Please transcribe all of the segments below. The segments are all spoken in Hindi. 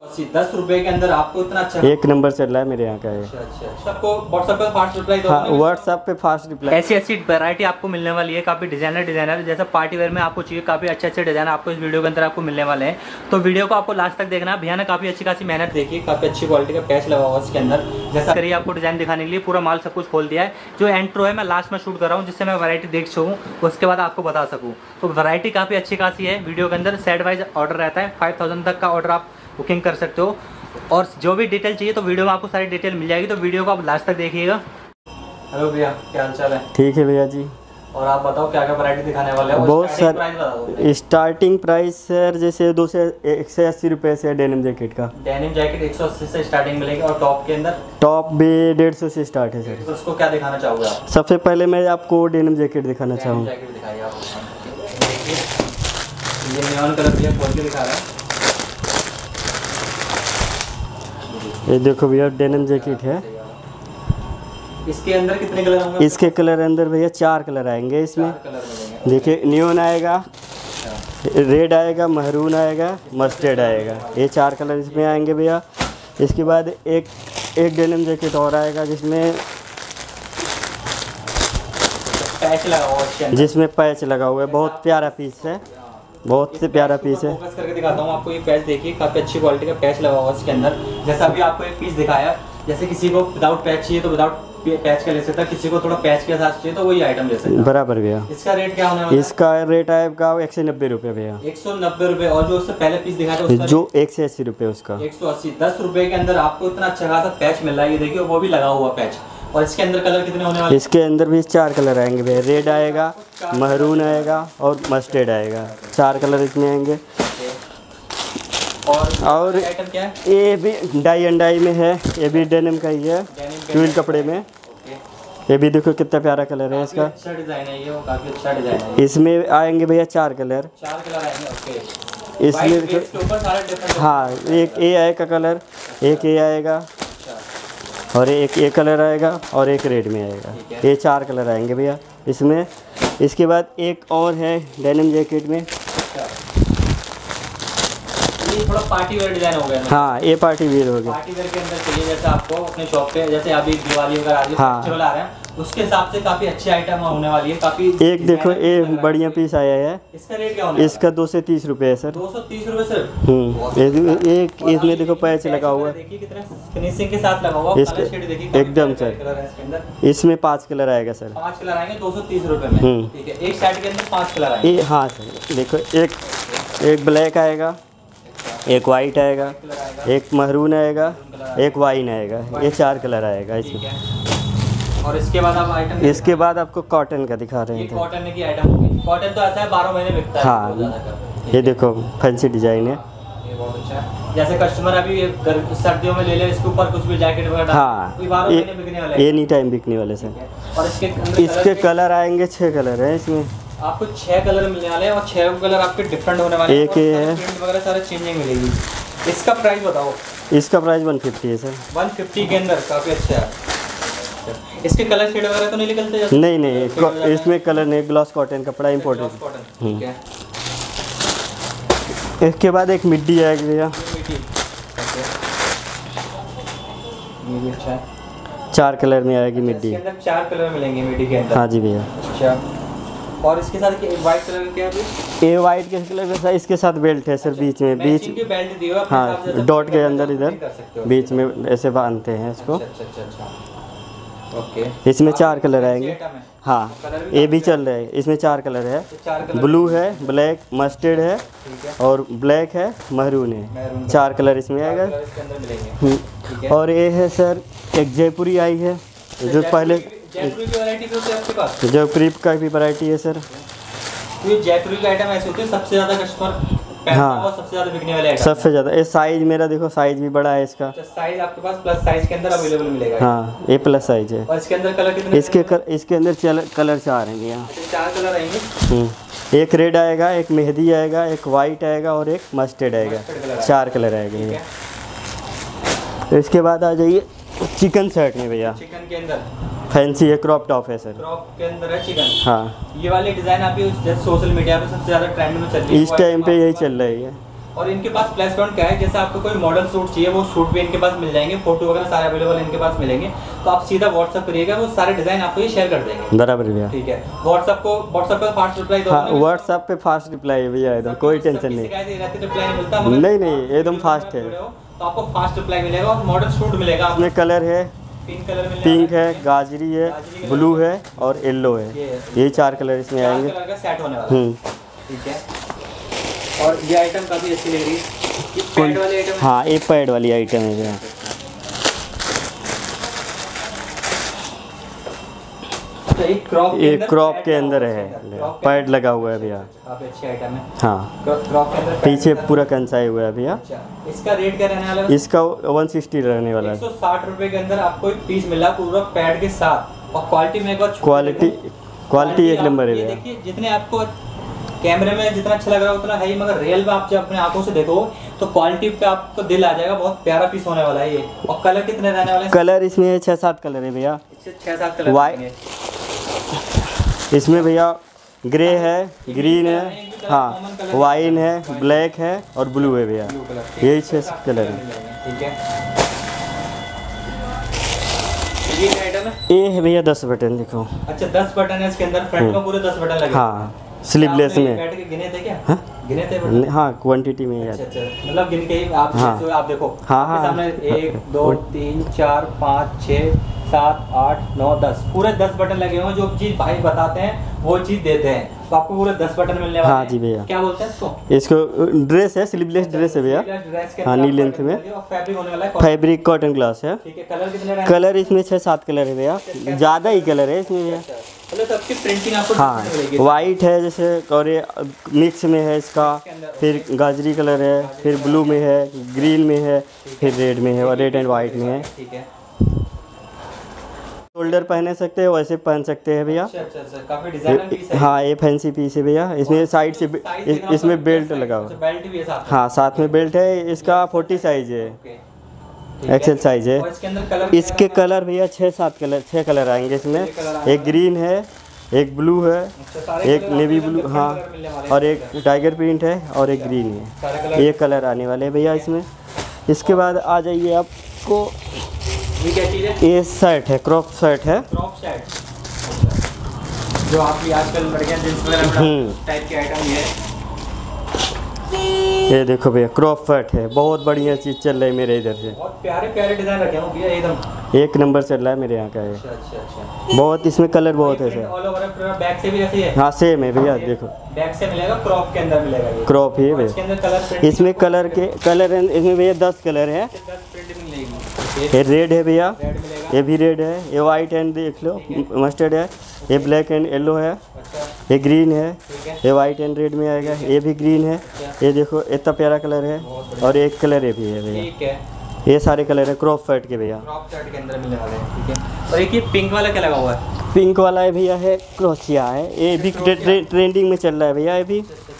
10 रुपए के अंदर आपको इतना अच्छा एक नंबर चल रहा है मेरे यहाँ का है। अच्छा। आपको व्हाट्सएप पे फास्ट रिप्लाई दो। हाँ, व्हाट्सएप पे फास्ट रिप्लाई। ऐसी वैरायटी आपको मिलने वाली है, काफ़ी डिजाइनर जैसा पार्टी वेयर में आपको चाहिए, काफ़ी अच्छे डिजाइन आपको इस वीडियो के अंदर आपको मिलने वाले हैं। तो वीडियो को आपको लास्ट तक देखना। भैया ने काफ़ी अच्छी खासी मेहनत देखी, काफ़ी अच्छी क्वालिटी का पैच लगा हुआ इसके अंदर। जैसा करिए आपको डिजाइन दिखाने के लिए पूरा माल सब कुछ खोल दिया है। जो एंट्रो है मैं लास्ट में शूट कर रहा हूँ, जिससे मैं वैरायटी देख सकूँ, उसके बाद आपको बता सकूँ। तो वैरायटी काफ़ी अच्छी खासी है वीडियो के अंदर। सेट वाइज ऑर्डर रहता है, 5000 तक का ऑर्डर आप बुकिंग कर सकते हो। और जो भी डिटेल चाहिए तो वीडियो में आपको सारी डिटेल मिल जाएगी, तो वीडियो को आप लास्ट तक देखिएगा। हेलो भैया, क्या हाल चाल है? ठीक है भैया जी। और आप बताओ क्या क्या वैरायटी दिखाने वाले हैं? बहुत सारे स्टार्टिंग प्राइस सर, जैसे 180 रुपये से डेनिम जैकेट का। डेनिम जैकेट 180 से स्टार्टिंग मिलेगी। और टॉप के अंदर? टॉप भी 150 से स्टार्ट है सर। तो उसको क्या दिखाना चाहोगे आप? सबसे पहले मैं आपको डेनिम जैकेट दिखाना चाहूँगा। जैकेट दिखाइए आप। देखिए ये नियॉन कलर भैया खोल के दिखा रहा है। ये देखो भैया डेनिम जैकेट है। इसके अंदर कितने कलर होंगे? इसके कलर अंदर भैया 4 कलर आएंगे इसमें। देखिए नियॉन आएगा, रेड आएगा, महरून आएगा, मस्टर्ड आएगा। ये 4 कलर इसमें आएंगे भैया। इसके बाद एक डेनिम जैकेट और आएगा जिसमें पैच लगा हुआ है। जिसमें पैच लगा हुआ है। बहुत प्यारा पीस है, बहुत से प्यारा पीस है। फोकस करके दिखाता हूँ आपको। ये पैच देखिए, काफ़ी अच्छी क्वालिटी का पैच लगा हुआ है इसके अंदर। जैसा अभी आपको एक पीस दिखाया, जैसे किसी को विदाउट पैच चाहिए तो विदाउट पैच का ले सकता है, किसी को थोड़ा पैच के साथ चाहिए तो वही आइटम ले सकता है। बराबर भैया। इसका रेट क्या होने वाला है? इसका रेट आएगा 190 रुपये भैया। 190 रुपये। और जो उससे पहले पीस दिखाया था उसका जो 180 रुपये उसका। 180। 10 रुपये के अंदर आपको इतना अच्छा खासा पैच मिल रहा है। ये देखिए वो भी लगा हुआ पैच। और इसके अंदर कलर कितने होने वाले? इसके अंदर भी 4 कलर आएंगे भैया। रेड आएगा, महरून आएगा और मस्टर्ड आएगा। 4 कलर इसमें आएंगे। और आइटम क्या है? ये भी डाई एंड डाई में है। ये भी डेनिम का ही है, ट्विल कपड़े में। ये भी देखो कितना प्यारा कलर है इसका। अच्छा डिजाइन है ये, वो काफी अच्छा डिजाइन है। इसमें आएंगे भैया 4 कलर। 4 कलर आएंगे। ओके। इसमें ऊपर सारे डिफरेंट। हाँ, एक ये आएगा कलर, एक ये आएगा और एक ये कलर आएगा और एक रेड में आएगा। ये 4 कलर आएंगे भैया इसमें। इसके बाद एक और है डेनिम जैकेट में। ये थोड़ा पार्टी वेयर डिजाइन हो गया ना? हाँ, ये पार्टी वेयर हो गया। पार्टी वेयर के अंदर चाहिए जैसे आपको अपने शॉप पे, जैसे अभी दिवाली वगैरह आ रही है, फेस्टिवल आ रहे हैं, उसके हिसाब से काफी अच्छी आइटम होने वाली है। काफी एक देखो ये बढ़िया पीस आया है। इसका रेट क्या होने वाला है? इसका 230 रुपये है सर। 230 रुपये सिर्फ? एक इसमें देखो पैच लगा हुआ है। देखिए कितना फिनिशिंग के साथ लगा हुआ है। कलर शेड देखिए एकदम सर। कलर है इसके अंदर। इसमें 5 कलर आएगा सर। 5 कलर आएंगे 230 रुपये में। ठीक है, एक सेट के अंदर 5 कलर आएंगे। ये हाँ सर, देखो एक ब्लैक आएगा, एक वाइट आएगा, एक महरून आएगा, एक वाइन आएगा। ये 4 कलर आएगा इसमें। और इसके बाद आप आइटम, इसके बाद आपको कॉटन का दिखा रहे ये थे। कॉटन की आइटम होगी। कॉटन तो ऐसा है 12 महीने बिकता है। हाँ, बहुत ज़्यादा का। ये देखो फैंसी डिजाइन है। ये बहुत अच्छा है। जैसे कस्टमर अभी सर्दियों में ले ले, इसके ऊपर कुछ भी जैकेट वगैरह, हाँ, 12 महीने बिकने वाले हैं। एनी टाइम बिकने वाले सर। और इसके कलर आएंगे 6 कलर है इसमें। आपको 6 कलर मिलने वाले हैं और 6 कलर आपके डिफरेंट होने वाले हैं। एक ये है। प्रिंट वगैरह सारे चेंजिंग मिलेगी। इसका प्राइस बताओ। इसका प्राइस 150 है सर। 150 के अंदर काफ़ी अच्छा है। इसके कलर शेड वगैरह तो नहीं निकलते जैसे? नहीं, इसमें कलर नहीं, ग्लॉस कॉटन कपड़ा इम्पोर्टेंट। ठीक है। इसके बाद एक मिड्डी आएगी भैया। ये भी अच्छा है। 4 कलर में आएगी मिड्डी। इसके अंदर 4 कलर मिलेंगे मिड्डी के अंदर। हाँ जी भैया। अच्छा। और इसके साथ व्हाइट कलर क्या है? ये वाइट के कलर के साथ इसके साथ बेल्ट है सर। बीच में बेल्ट दी हो अपने हिसाब से, हाँ, डॉट के अंदर इधर कर सकते हो। बीच में ऐसे बांधते हैं इसको। अच्छा। ओके। इसमें 4 कलर आएंगे। आइटम है। हाँ, ये भी चल रहा है। इसमें 4 कलर है। 4 कलर ब्लू है, ब्लैक, मस्टर्ड है ठीक है। और ब्लैक है, महरून है। 4 कलर इसमें आएगा। इसके अंदर मिलेंगे। ठीक है। और ये है सर एक जयपुरी आई है जो पहले। जयपुरी की वैरायटी भी होती है आपके पास? जयपुरी का भी वैरायटी है सर। तो ये जयपुरी की आइटम ऐसे होती है सबसे ज़्यादा कस्टमर पहनता है और सबसे ज़्यादा बिकने वाले आइटम। सबसे ज़्यादा ये साइज मेरा देखो, साइज भी बड़ा है इसका। साइज आपके पास प्लस साइज के अंदर अवेलेबल मिलेगा। हाँ, ये प्लस साइज है। और इसके अंदर कलर कितने? इसके अंदर कलर 4 आएंगे यहाँ। 4 कलर आएंगे। एक रेड आएगा, एक मेहंदी आएगा, एक वाइट आएगा और एक मस्टर्ड आएगा। 4 कलर आएंगे भैया। तो इसके बाद आ जाइए चिकन शर्ट में भैया। चिकन के अंदर फैंसी है, क्रॉप टॉप है सर। क्रॉप के अंदर है चिकन। हाँ, ये वाली डिज़ाइन अभी जैसे सोशल मीडिया पे सबसे ज़्यादा ट्रेंड में चल रही है। इस टाइम पे यही चल रही है। और इनके पास प्लस पॉइंट क्या है, जैसे आपको कोई मॉडल सूट चाहिए वो सूट भी इनके पास मिल जाएंगे, फोटो वगैरह सारे अवेलेबल इनके पास मिलेंगे। तो आप सीधा व्हाट्सअप करिएगा, वो सारे डिजाइन आपको ये शेयर कर देंगे। बराबर भैया। ठीक है, व्हाट्सअप पे फास्ट रिप्लाई दो। हाँ व्हाट्सअप पे फास्ट रिप्लाई है भैया, एकदम कोई टेंशन नहीं। रिप्लाई नहीं मिलता, नहीं एकदम फास्ट है। तो आपको फास्ट रिप्लाई मिलेगा और मॉडल सूट मिलेगा। इसमें कलर है पिंक है, गाजरी है, ब्लू है और येलो है, ये 4 कलर इसमें आएंगे। कलर का सेट होने वाला है। ठीक है, और ये आइटम काफी अच्छी लग रही है, पैड वाली आइटम। हाँ ये पैड वाली आइटम है भैया। एक क्रॉप के अंदर है, पैड लगा हुआ है भैया। काफी अच्छी आइटम है। हाँ क्रॉप के अंदर पीछे पूरा कंसाई हुआ है भैया। अच्छा, इसका रेट क्या रहने वाला है? इसका 160 रहने वाला है। 160 रुपए के अंदर आपको एक पीस मिला पूरा पैड के साथ, और क्वालिटी में एक बार क्वालिटी एक नंबर है ये भैया। देखिए, जितने आपको कैमरे में जितना अच्छा लग रहा है उतना है ही, मगर रियल में आप जब अपने आंखों से देखो तो क्वालिटी पे आपको दिल आ जाएगा। बहुत प्यारा पीस होने वाला है ये। और कलर कितने रहने वाले हैं? कलर इसमें 6-7 कलर है भैया। 6-7 कलर वाइट इसमें भैया, ग्रे है, ग्रीन है, हाँ वाइन है, ब्लैक है और ब्लू है भैया। यही 6 कलर है। ठीक है, ये क्या आइटम है? ये है भैया 10 बटन, देखो। अच्छा 10 बटन है इसके अंदर, फ्रंट में पूरे 10 बटन लगे। हाँ स्लीवलेस में। बैठ के गिने थे क्या? हाँ? गिने थे बटन? हाँ क्वांटिटी में अच्छा यार। अच्छा, मतलब गिन के ही आप हाँ। आप देखो। हाँ, आपके हाँ। सामने 1 2 3 4 5 6 7 8 9 10 पूरे 10 बटन लगे हुए हैं। जो चीज भाई बताते हैं वो चीज देते हैं, तो आपको पूरे 10 बटन मिलने वाले हैं। हाँ जी भैया। क्या बोलते हैं इसको? इसको ड्रेस है, स्लीवलेस ड्रेस है भैया। हाँ नी लेंथ में, फैब्रिक होने वाला है। फैब्रिक कॉटन ग्लास है। ठीक है, कलर कितने रहेंगे? कलर इसमें 6-7 कलर है भैया, ज़्यादा ही कलर है इसमें भैया। मतलब सबकी प्रिंटिंग आपको हाँ मिलेगी। वाइट है जैसे, और ये मिक्स में है इसका, फिर गाजरी कलर है, फिर ब्लू में है, ग्रीन में है, फिर रेड में है और रेड एंड वाइट में है। ठीक है, शोल्डर पहने सकते हैं, वैसे पहन सकते हैं भैया। अच्छा अच्छा अच्छा, काफी डिजाइनर पीस है। हाँ ये फैंसी पीस है भैया। इसमें साइड से इसमें बेल्ट लगा हुआ। बेल्ट भी है साथ में। हाँ साथ में बेल्ट है। इसका 40 साइज है, एक्सेल साइज है। और इसके अंदर कलर, इसके कलर भैया 6 कलर आएंगे इसमें। एक ग्रीन है, एक ब्लू है, एक नेवी ब्लू, हाँ, और एक टाइगर प्रिंट है और एक ग्रीन है। ये कलर आने वाले हैं भैया इसमें। इसके बाद आ जाइए आपको, ये क्या चीज है? ये शर्ट है, क्रॉप शर्ट है। क्रॉप शर्ट, जो आपकी आजकल लड़कियां जींस वगैरह टाइप की आइटम ये है। ये देखो भैया क्रॉप शर्ट है, बहुत बढ़िया चीज़ चल रही है मेरे इधर से। बहुत प्यारे प्यारे डिजाइन रखे हैं भैया, एकदम एक नंबर चल रहा है मेरे यहाँ का ये। अच्छा अच्छा अच्छा। बहुत इसमें कलर बहुत है सर। ऑल ओवर पूरा बैक से भी ऐसे ही है? हाँ सेम है भैया, देखो बैक से मिलेगा, क्रॉप के अंदर मिलेगा ये। क्रॉप ही है इसके भैया। अंदर कलर इसमें कलर इसमें भैया 10 कलर है। 10 प्रिंट मिलेगी। ये रेड है भैया, रेड मिलेगा। ये भी रेड है, ये वाइट एंड देख लो मस्टर्ड है, ये ब्लैक एंड येलो है, अच्छा ये ग्रीन है, ठीक है। ये वाइट एंड रेड में आएगा, ये भी ग्रीन है। ये देखो इतना प्यारा कलर है, और एक कलर ये भी है भैया। ठीक है, ये सारे कलर है क्रॉप शर्ट के भैया। क्रॉप शर्ट के अंदर मिलने वाले हैं। ठीक है, और एक ये पिंक वाला क्या लगा हुआ है? पिंक वाला है भैया, है क्रोशिया है, ये भी ट्रेंडिंग में चल रहा है भैया। ये भी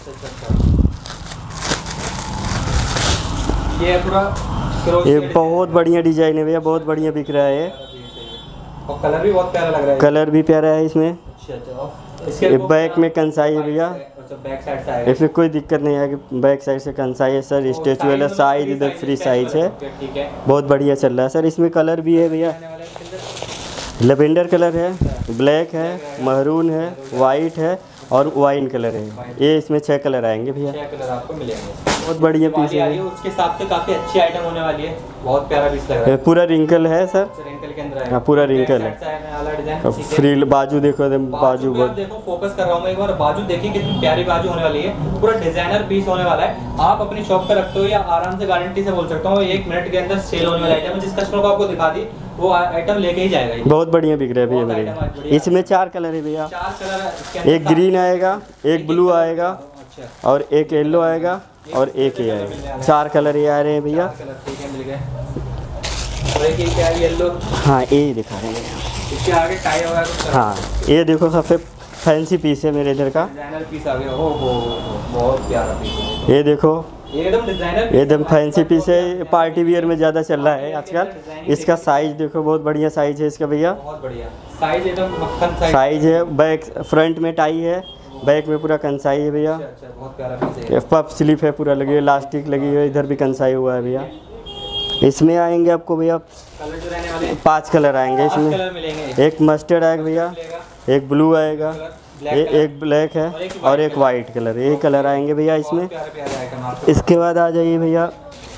ये पूरा ये बहुत बढ़िया डिजाइन है भैया, बहुत बढ़िया बिक रहा है। और कलर भी बहुत प्यारा लग रहा है। कलर भी प्यारा है इसमें। अच्छा अच्छा, ये बैक में कंसाई है भैया, अच्छा बैक साइड से आएगा। इसमें कोई दिक्कत नहीं है कि बैक साइड से कंसाई है सर। स्ट्रेचेबल है, साइज इधर फ्री साइज है, ठीक है। बहुत बढ़िया चल रहा है सर। इसमें कलर भी है भैया, आने वाला है इसके अंदर? लेवेंडर कलर है, ब्लैक है, महरून है, वाइट है और वाइन कलर है। ये इसमें 6 कलर आएंगे भैया, 6 कलर आपको मिलेंगे। बहुत बढ़िया पीस वाली आ रही है। है, उसके हिसाब से काफी अच्छी आइटम होने वाली है। बहुत प्यारा पीस लग रहा ये है। पूरा रिंकल है सर, रिंकल के अंदर हाँ, पूरा wrinkle है। है। फ्रिल बाजू देखो एकदम, बाजू पे आप देखो, फोकस कर रहा हूँ मैं एक बार। बाजू देखिए कितनी प्यारी बाजू होने वाली है, पूरा डिजाइनर पीस होने वाला है। आप अपनी शॉप पे रखते हो या आराम से गारंटी से बोल सकता हूँ 1 मिनट के अंदर सेल होने वाला आइटम है। जिस कस्टमर को आपको दिखा दी वो आइटम लेके ही जाएगा। बहुत बढ़िया बिक रहा है भैया बहुत मेरे। item बढ़िया। इसमें 4 कलर है भैया, 4 कलर है इसके अंदर। एक ग्रीन आएगा, एक ब्लू आएगा अच्छा, और एक येलो आएगा और एक ये आएगा। 4 कलर ये आ रहे हैं भैया। 4 कलर ठीक है, मिल गए। और एक ये क्या है, येलो, हाँ ये दिखा रहे हैं। इसके आगे टाई होगा कुछ। हाँ ये देखो सबसे फैंसी पीस है मेरे इधर का। डिजाइनर पीस आ गया। हो बहुत प्यारा पीस है। ये देखो एकदम डिजाइनर, एकदम फैंसी पीस है, पार्टी वियर में ज़्यादा चल रहा है आजकल। इसका साइज देखो, बहुत बढ़िया साइज है इसका भैया। बहुत बढ़िया साइज, एकदम मक्खन साइज। साइज है, बैक फ्रंट में टाई है, बैक में पूरा कंसाई है भैया। अच्छा, बहुत प्यारा पीस है। पफ स्लीप है पूरा लगी हुई, इलास्टिक लगी हुई है, इधर भी कंसाई हुआ है भैया। इसमें आएंगे आपको भैया कलर जो रहने वाले 5 कलर आएंगे कलर इसमें। मिलेंगे। एक मस्टर्ड आएगा भैया, एक ब्लू आएगा, एक ब्लैक है और एक वाइट कलर, यही कलर आएंगे भैया इसमें। इसके बाद आ जाइए भैया,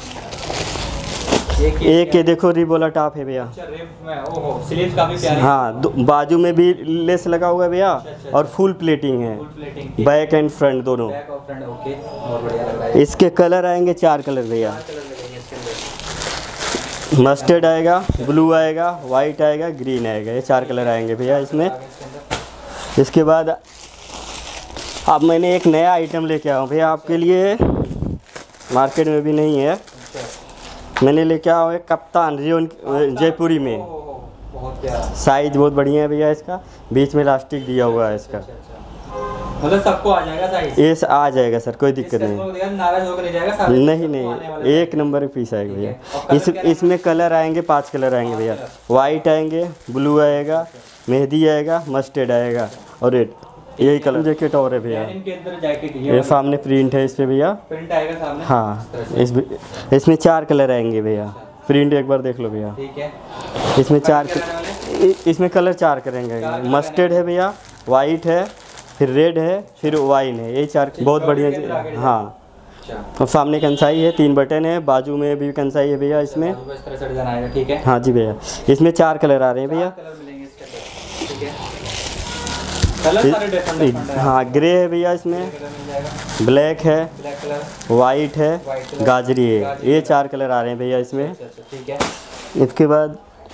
एक ये देखो रिबोला टॉप है भैया। स्लीव्स काफी प्यारी। हाँ, बाजू में भी लेस लगा हुआ है भैया और फुल प्लेटिंग है, बैक एंड फ्रंट दोनों। बैक और फ्रंट, ओके, बहुत बढ़िया लग रहा है। इसके कलर आएंगे 4 कलर भैया। कलर मिलेंगे इसके अंदर। मस्टर्ड आएगा, ब्लू आएगा, वाइट आएगा, ग्रीन आएगा, ये 4 कलर आएंगे भैया इसमें। इसके बाद अब मैंने एक नया आइटम लेके आया हूँ भैया आपके लिए, मार्केट में भी नहीं है। मैंने लेके आया हूँ एक कप्तान रियोन जयपुरी में। बहुत प्यारा साइज बहुत बढ़िया है भैया इसका, बीच में इलास्टिक दिया हुआ है इसका। मतलब सबको आ जाएगा साइज? ये आ जाएगा सर, कोई दिक्कत नहीं। नाराज होकर नहीं जाएगा? नहीं, एक नंबर पीस आएगा भैया। इसमें कलर आएंगे 5 कलर आएंगे भैया। वाइट आएंगे, ब्लू आएगा, मेहंदी आएगा, मस्टर्ड आएगा और रेड, यही कलर। जैकेट और है भैया, इनके अंदर जैकेट ये सामने प्रिंट है इस पे भैया। प्रिंट आएगा सामने? हाँ, इसमें 4 कलर आएंगे भैया। प्रिंट एक बार देख लो भैया। ठीक है। इसमें कलर 4 करेंगे। मस्टर्ड है भैया, वाइट है, फिर रेड है, फिर वाइन है, ये 4 बहुत बढ़िया। हाँ, और सामने कंसाई है, 3 बटन है, बाजू में भी कंसाई है भैया इसमें। इस तरह से डिजाइन आएगा। ठीक है। हाँ जी भैया, इसमें 4 कलर आ रहे हैं भैया। कलर मिलेंगे इसके अंदर। ठीक है। कलर सारे डिफरेंट है। हाँ, ग्रे है भैया इसमें, कलर मिल जाएगा, ब्लैक है, ब्लैक कलर, वाइट है, गाजरी है, ये 4 कलर आ रहे हैं भैया इसमें। अच्छा, ठीक है। इसके बाद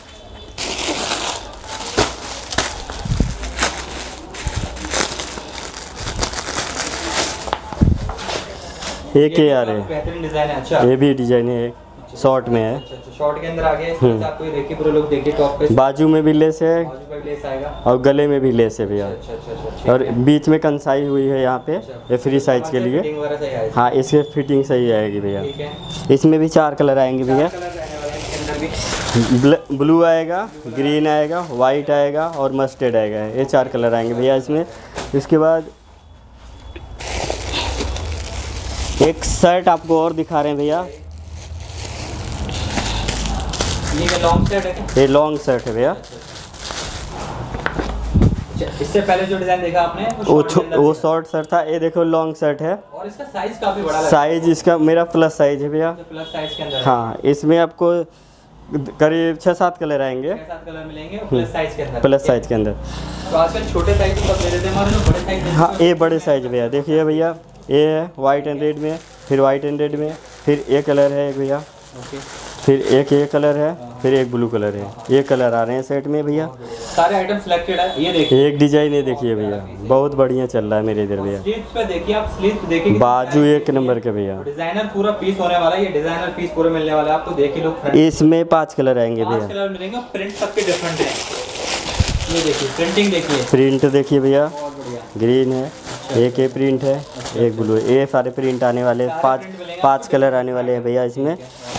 एक ये आ रहे हैं, बेहतरीन डिजाइन है। अच्छा, ये भी डिजाइन है, शॉर्ट में है। अच्छा, शॉर्ट के अंदर आ गया। इसमें से आपको ये देखिए पूरा लुक देखिए, टॉप पे बाजू में भी लेस है बाजू पे लेस आएगा और गले में भी लेस है भैया। अच्छा, और बीच में कंसाई हुई है यहाँ पे, ये फ्री साइज के लिए। फिटिंग वगैरह सही आएगी। हाँ, इसके फिटिंग सही आएगी भैया। ठीक है। इसमें भी 4 कलर आएंगे भैया। कलर रहने वाला है इसके अंदर भी। ब्लू आएगा, ग्रीन आएगा, वाइट आएगा और मस्टर्ड आएगा, ये 4 कलर आएंगे भैया इसमें। इसके बाद एक शर्ट आपको और दिखा रहे हैं भैया, ये लॉन्ग शर्ट है क्या? ये लॉन्ग शर्ट है भैया। इससे पहले जो डिजाइन देखा आपने वो शॉर्ट शर्ट था, ये देखो लॉन्ग शर्ट है। और इसका साइज काफी बड़ा लगा। साइज इसका मेरा प्लस साइज है भैया। प्लस साइज के अंदर है। हाँ, इसमें आपको करीब 6-7 कलर आएंगे, 6-7 कलर मिलेंगे प्लस साइज के अंदर। प्लस साइज के अंदर। तो आजकल छोटे साइज तो सब ले लेते हैं, हमारे लोग बड़े साइज। हाँ, ये बड़े साइज भैया, देखिए भैया, ये है वाइट एंड रेड में, फिर वाइट एंड रेड में, फिर ये कलर है एक भैया, ओके, फिर एक ये कलर है, फिर एक ब्लू कलर है, ये कलर आ रहे हैं सेट में भैया। सारे आइटम सिलेक्टेड है। ये देखिए एक डिजाइन है, देखिए भैया, बहुत बढ़िया चल रहा है मेरे इधर भैया। स्लीव्स पे देखिए आप, स्लीव्स देखिए बाजू एक नंबर के भैया, डिजाइनर पूरा पीस होने वाला है। ये डिजाइनर पीस पूरा मिलने वाला है आपको। देखिए लोग, इसमें 5 कलर आएंगे 5 भैया। कलर मिलेंगे, प्रिंट सबके डिफरेंट है। ये देखिए प्रिंटिंग देखिए, प्रिंट देखिए भैया, बहुत बढ़िया। ग्रीन है, एक ये प्रिंट है, एक ब्लू है, ये सारे प्रिंट आने वाले, 5 कलर आने वाले हैं भैया इसमें।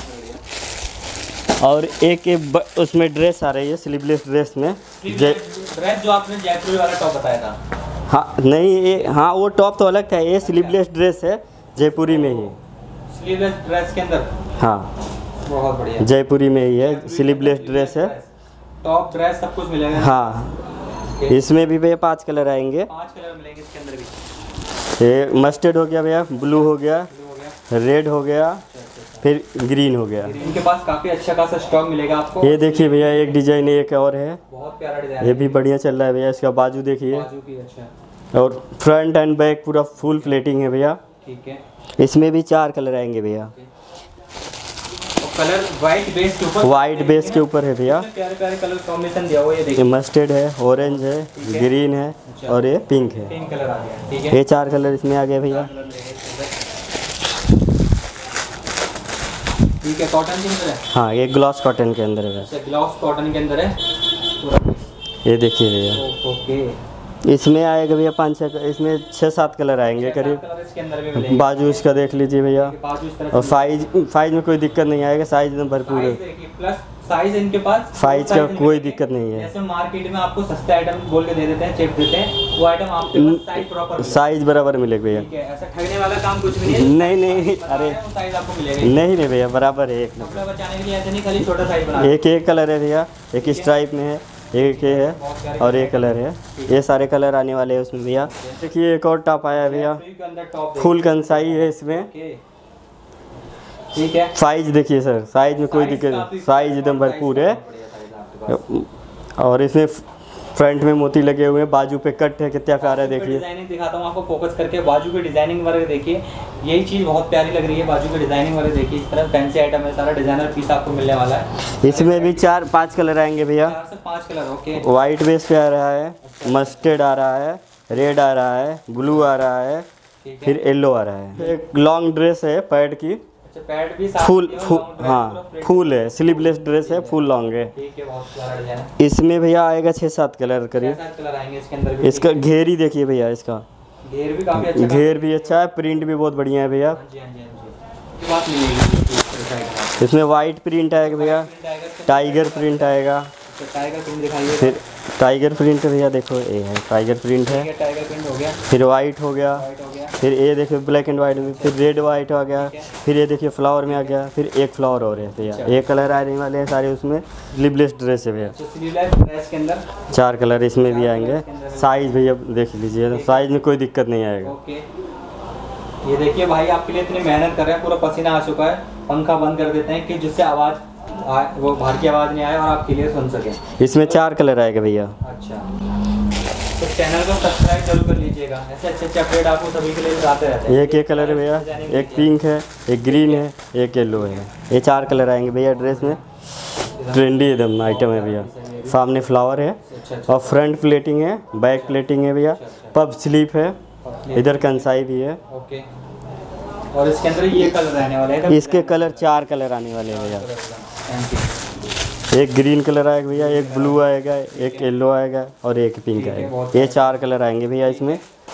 और एक ये उसमें ड्रेस आ रही है, स्लीवलेस ड्रेस में। ड्रेस जो आपने जयपुरी वाला टॉप बताया था। हाँ नहीं, ये हाँ वो टॉप तो अलग था, ये स्लीवलेस ड्रेस है जयपुरी में ही। स्लीवलेस ड्रेस के अंदर, हाँ बहुत बढ़िया, जयपुरी में ही है, स्लीवलेस ड्रेस है। टॉप ड्रेस सब कुछ मिलेगा। हाँ, इसमें भी भैया 5 कलर आएंगे। 5 कलर मिलेंगे इसके अंदर भी। ये मस्टर्ड हो गया भैया, ब्लू हो गया, ब्लू हो गया, रेड हो गया, फिर ग्रीन हो गया। इनके पास काफी अच्छा खासा स्टॉक मिलेगा आपको। ये देखिए भैया, एक डिजाइन एक और है, बहुत प्यारा डिजाइन, ये भी बढ़िया चल रहा है भैया। इसका बाजू देखिए, बाजू की अच्छा, और फ्रंट एंड बैक पूरा फुल प्लेटिंग है भैया। ठीक है। इसमें भी 4 कलर आएंगे भैया। कलर वाइट बेस के ऊपर, वाइट बेस के ऊपर है भैया। प्यारे प्यारे कलर कॉम्बिनेशन दिया हुआ है। ये ये देखिए, मस्टर्ड है, ऑरेंज है, ग्रीन है और ये पिंक है। 3 कलर आ गया। ठीक है, ये 4 कलर इसमें आ गए भैया। कलर मिलेंगे इसके अंदर। ठीक है, कॉटन के अंदर है। हाँ, ये ग्लॉस कॉटन के अंदर है। अच्छा, ग्लॉस कॉटन के अंदर है पूरा पीस। ये देखिए भैया, ओके, इसमें आएगा भैया 5-6, इसमें 6-7 कलर आएंगे करीब। कलर इसके अंदर भी मिलेंगे। बाजू इसका देख लीजिए भैया, बाजू इस तरह और साइज में कोई दिक्कत नहीं आएगा, साइज एकदम भरपूर है, प्लस साइज इनके पास साइज का कोई दिक्कत नहीं है। जैसे मार्केट में आपको सस्ते आइटम बोल के दे देते हैं, चिप देते हैं, वो आइटम आपके पास साइज प्रॉपर साइज बराबर मिलेगा भैया। ठीक है, ऐसा ठगने वाला काम कुछ भी नहीं है। नहीं अरे साइज आपको मिलेगा नहीं भैया, बराबर है। एक कपड़ा बचाने के लिए ऐसे नहीं खाली छोटा साइज बना एक कलर है भैया, एक स्ट्राइप में है, एक ये है और एक कलर है। ये सारे कलर आने वाले हैं उसमें भैया। देखिए एक और टॉप आया है भैया, फुल कंसाई है इसमें। ठीक है, साइज देखिए सर, साइज में कोई दिक्कत, साइज एकदम भरपूर है। और इसमें फ्रंट में मोती लगे हुए हैं, बाजू पे कट है, कितना प्यारा है देखिए। डिजाइनिंग दिखाता हूँ आपको फोकस करके, बाजू की डिजाइनिंग वगैरह देखिए, यही चीज़ बहुत प्यारी लग रही है। बाजू की डिजाइनिंग वगैरह देखिए, इस तरह फैंसी आइटम है, सारा डिजाइनर पीस आपको मिलने वाला है। इसमें भी 4-5 कलर आएंगे भैया। 4 से 5 कलर। ओके, वाइट बेस पे आ रहा है, मस्टर्ड आ रहा है, रेड आ रहा है, ब्लू आ रहा है, फिर येलो आ रहा है। एक लॉन्ग ड्रेस है पैड की, पैड भी फुल हाँ फुल है, स्लीवलेस ड्रेस है, फुल लॉन्ग है। ठीक है, बहुत प्यारा डिजाइन है। इसमें भैया आएगा 6-7 कलर करीब। 7 कलर आएंगे इसके अंदर भी। इसका घेर ही देखिए भैया, इसका घेर भी काफी अच्छा, घेर भी अच्छा है, प्रिंट भी बहुत बढ़िया है भैया। जी हाँ जी हाँ जी, बात मिलेगी। इसमें वाइट प्रिंट आएगा भैया, टाइगर प्रिंट आएगा। टाइगर प्रिंट दिखाइए। फिर टाइगर प्रिंट भैया देखो, ये है टाइगर प्रिंट है। टाइगर प्रिंट हो गया, फिर वाइट हो गया, वाइट हो गया, फिर ये देखिए ब्लैक एंड वाइट में, फिर रेड वाइट आ गया, फिर ये देखिए फ्लावर में आ गया, फिर एक फ्लावर और है भैया। ये कलर आने वाले हैं सारे उसमें। स्लीवलेस ड्रेस है भैया, स्लीवलेस ड्रेस के अंदर 4 कलर इसमें भी आएंगे। साइज भैया देख लीजिए, साइज में कोई दिक्कत नहीं आएगा। ओके, ये देखिए भाई आपके लिए इतनी मेहनत कर रहे हैं, पूरा पसीना आ चुका है। पंखा बंद कर देते हैं कि जिससे आवाज़ वो बाहर की आवाज़ नहीं आए और आप क्लियर सुन सकें। इसमें 4 कलर आएगा भैया। अच्छा, तो चैनल को सब्सक्राइब जरूर कर लीजिएगा, ऐसे अच्छे अपडेट आपको सभी के लिए आते रहते हैं। एक कलर है भैया, एक पिंक है, एक ग्रीन है, एक येलो है। ये 4 कलर आएंगे भैया ड्रेस में। ट्रेंडी एकदम आइटम है भैया। सामने फ्लावर है और फ्रंट प्लेटिंग है, बैक प्लेटिंग है भैया, पब स्लीप है, इधर कंसाई भी है। ओके, और इसके अंदर ये कलर आने वाले हैं। इसके कलर 4 कलर आने वाले हैं भैया। एक ग्रीन कलर आएगा भैया, एक ब्लू आएगा, एक येलो आएगा और एक पिंक आएगा। ये 4 कलर आएंगे भैया इसमें।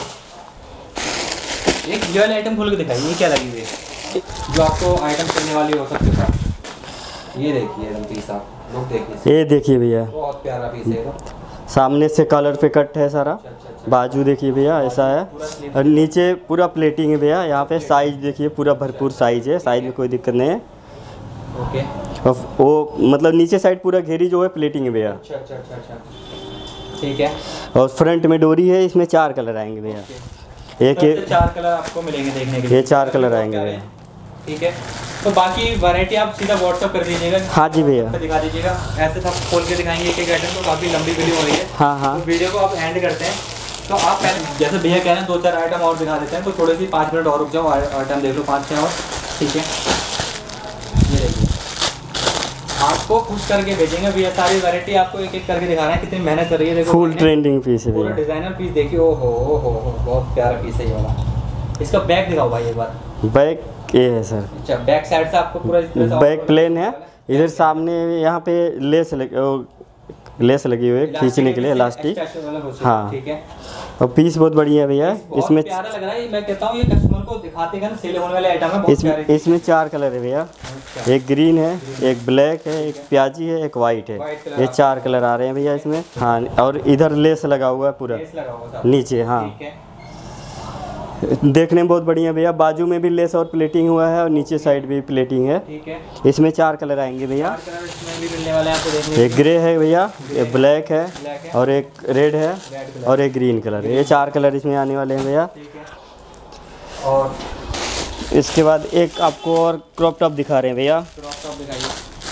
एक ये वाली आइटम खोल के दिखाइए, ये क्या लगी हुई है जो आपको आइटम करने वाली हो सबके साथ। ये देखिए एकदम पीस, आप लोग देखिए, ये देखिए भैया, बहुत प्यारा पीस है। सामने से कलर पे कट है सारा। बाजू देखिए भैया ऐसा है, और नीचे पूरा प्लेटिंग है भैया। यहाँ पे साइज देखिए, पूरा भरपूर साइज है, साइज में कोई दिक्कत नहीं है। ओके, और वो मतलब नीचे साइड पूरा घेरी जो है प्लेटिंग है भैया। अच्छा अच्छा अच्छा अच्छा, ठीक है। और फ्रंट में डोरी है, इसमें 4 कलर आएंगे भैया। एक 4 कलर आपको मिलेंगे देखने के लिए। ये 4 कलर आएंगे भैया। ठीक है, तो बाकी वैरायटी आप सीधा व्हाट्सअप कर दीजिएगा। हाँ जी भैया, दिखा दीजिएगा, ऐसे सब खोल के दिखाएंगे एक एक आइटम। तो काफ़ी लंबी वीडियो हो रही है। हाँ हाँ, तो वीडियो को आप एंड करते हैं, तो आप पहले जैसे भैया कह रहे हैं 2-4 आइटम और दिखा देते हैं, तो थोड़ी सी 5 मिनट और रुक जाओ, आइटम देख लो 5-6 और। ठीक है, ये देखिए आपको खुश करके भेजेंगे भैया। सारी वैरायटी आपको एक एक करके दिखा रहे हैं, कितनी मेहनत कर रही है। देखो फुल ट्रेंडिंग पीस है पूरा भैया। डिजाइनर पीस देखिए। ओ हो बहुत प्यारा पीस है ये वाला। इसका बैक दिखाओ भाई एक बार। बैक ये है सर। अच्छा, बैक साइड से आपको पूरा इस तरह से बैक प्लेन है। इधर सामने यहाँ पे लेस लगी हुई है खींचने के लिए, इलास्टिक। हाँ, ठीक है। और पीस बहुत बढ़िया है भैया। इसमें प्यारा लग रहा है, मैं कहता हूँ ये कस्टमर को दिखाते हैं सेल होने वाले आइटम है। इसमें 4 कलर है भैया। एक ग्रीन है, एक ब्लैक है, एक प्याजी है, एक वाइट है। ये 4 कलर आ रहे हैं भैया इसमें। हाँ, और इधर लेस लगा हुआ है पूरा नीचे। हाँ, देखने में बहुत बढ़िया भैया। बाजू में भी लेस और प्लेटिंग हुआ है, और नीचे साइड भी प्लेटिंग है। ठीक है, इसमें 4 कलर आएंगे भैया। इसमें भी मिलने वाले हैं आपको देखने। एक ग्रे है भैया, एक ब्लैक है, और एक रेड है, और एक ग्रीन कलर है। ये 4 कलर इसमें आने वाले हैं भैया। ठीक है, और इसके बाद एक आपको और क्रॉप टॉप दिखा रहे हैं भैया। क्रॉप टॉप दिखाइए।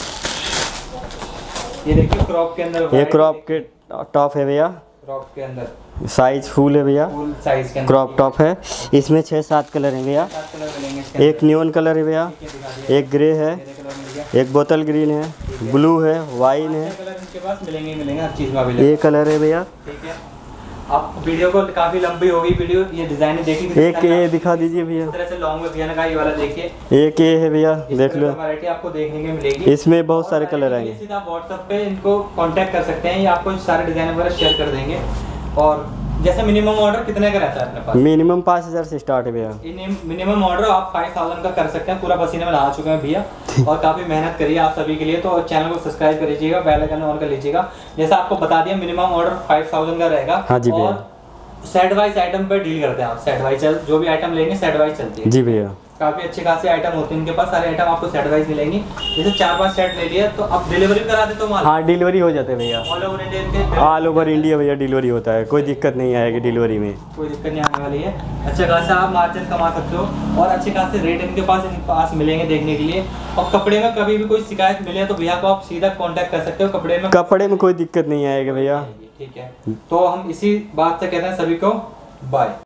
ये देखिए क्रॉप के अंदर, ये क्रॉप के टॉप है भैया। क्रॉप के अंदर साइज फुल है भैया, फुल साइज के अंदर क्रॉप टॉप है। इसमें 6-7 कलर हैं भैया। 7 कलर मिलेंगे इसके एक नियॉन कलर है भैया, एक ग्रे है, अंदर। कलर मिल गया, एक बोतल ग्रीन है, ब्लू है, वाइन है। कलर इनके पास मिलेंगे ही मिलेंगे, हर चीज़ में अवेलेबल। ये कलर है भैया। ठीक है, आप वीडियो को काफ़ी लंबी होगी वीडियो। ये डिज़ाइन देखिए, एक ये दिखा दीजिए भैया। इस तरह से लॉन्ग में भैया का ये वाला देखिए। एक ये है भैया, देख लो। वैरायटी आपको देखने को मिलेगी। इसमें बहुत सारे कलर आएंगे। सीधा आप व्हाट्सएप पे इनको कांटेक्ट कर सकते हैं, ये आपको सारे डिज़ाइन वगैरह शेयर कर देंगे। और जैसे मिनिमम ऑर्डर कितने का रहता है अपने पास? मिनिमम 5000 से स्टार्ट है भैया। मिनिमम ऑर्डर आप 5000 का कर सकते हैं। पूरा पसीने में नहा चुके हैं भैया और काफ़ी मेहनत करी है आप सभी के लिए। तो चैनल को सब्सक्राइब कर लीजिएगा, बेल आइकन ऑन कर लीजिएगा। जैसा आपको बता दिया मिनिमम ऑर्डर 5000 का रहेगा। हाँ जी भैया। और सेट वाइज आइटम पे डील करते हैं आप। सेट वाइज जो भी आइटम लेंगे सेट वाइज चलती है। जी भैया। काफ़ी अच्छे खासे आइटम होते हैं इनके पास। सारे आइटम आपको सेट वाइज मिलेंगी। जैसे 4-5 सेट ले लिए तो आप डिलीवरी करा देते हो माल? हाँ डिलीवरी हो जाते हैं भैया। All over India? All over India भैया डिलीवरी होता है, कोई दिक्कत नहीं आएगी डिलीवरी में। कोई दिक्कत नहीं आने वाली है। अच्छा खासा आप मार्जिन कमा सकते हो और अच्छे खासे रेट इनके पास मिलेंगे देखने के लिए। और कपड़े में कभी भी कोई शिकायत मिले तो भैया को आप सीधा कांटेक्ट कर सकते हो। कपड़े में कोई दिक्कत नहीं आएगा भैया। ठीक है, तो हम इसी बात से कहते हैं सभी को बाय।